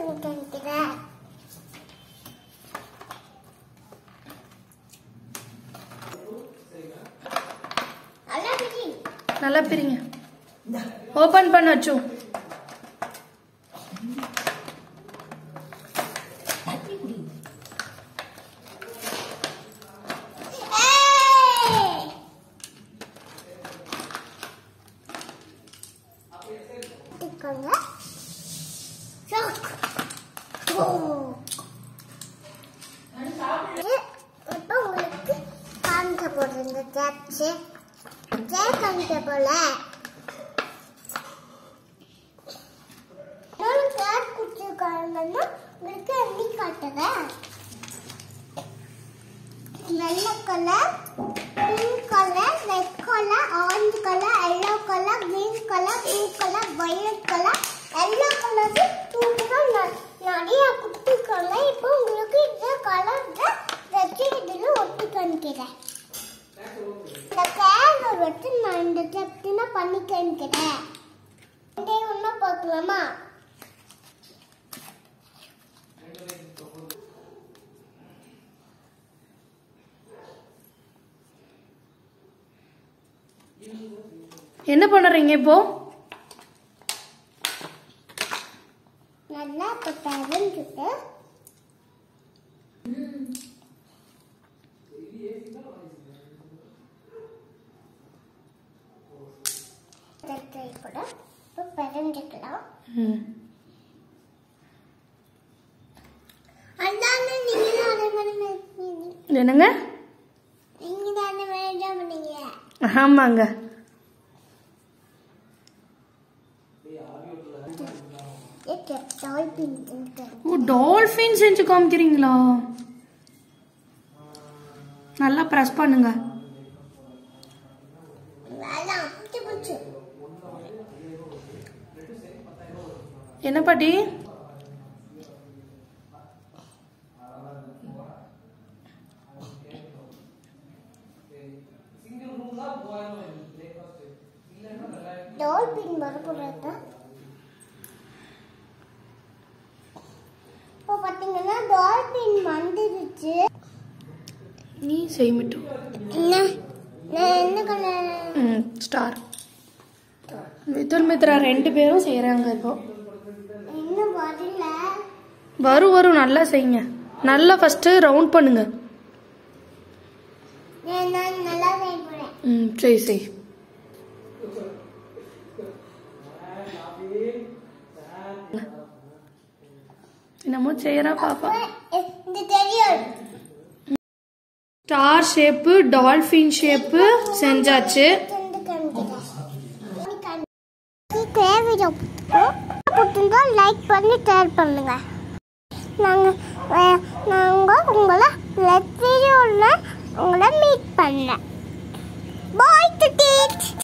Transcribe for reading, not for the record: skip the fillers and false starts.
காமிக்கிறேன். நல்லா பிரிங்க. ஓபன் பண்ண வச்சு. உங்களுக்கு காமிக்க போடுற இந்த காமிக்க போல குடிச்சிருக்காங்கன்னா உங்களுக்கு எண்ணி காட்டுறேன். வெள்ளை colour, pink colour, red colour, orange colour, yellow colour, green colour, blue colour, violet colour, எல்லா கலரும் நிறைய குடிச்சிருக்காங்க. இப்போ உங்களுக்கு இந்த கலர் வச்சு இதில் ஒட்டி காமிக்கிறேன். இந்த கேரளை வச்சு நான் இந்த சப்டினா பண்ணி காமிக்கிறேன். ஒன்றா பார்க்கலாமா? என்ன பண்றீங்க இப்போ? நல்லா பரஞ்சிட்டு கூட பரஞ்சிக்கலாம். அண்ணாண்ணா நீங்க அதே மாதிரி என்னங்க? நீங்க தானே வேண்டாம் பண்ணீங்க. ஆமாங்க. டால்பின் செஞ்சு காமிக்கிறீங்களா? நல்லா பிரஸ் பண்ணுங்க. என்ன பாட்டி? டால்பின் வரக்கூடாது. இப்போ பாத்தீங்கன்னா டால்பின் வந்துருச்சு. நீ செய்மிட்டு என்ன கலர்? ஸ்டார். மிதுல் மித்ரா 2 பேரும் செய்யறாங்க இப்போ. இன்னும் வரல. வரும் நல்லா செய்யுங்க. நல்லா ஃபர்ஸ்ட் ரவுண்ட் பண்ணுங்க. நான் நல்லா செய்றேன். செய். என்னமோ செய்யறா பாப்பா. இது தெரியும். ஸ்டார் ஷேப்பு, டால்பின் ஷேப்பு செஞ்சாச்சு. லைக் பண்ணி ஷேர் பண்ணுங்க. நாங்கள் உங்களை நெக்ஸ்ட் வீடியோவில் உங்களை மீட் பண்ணேன். பாய் டு டீச்.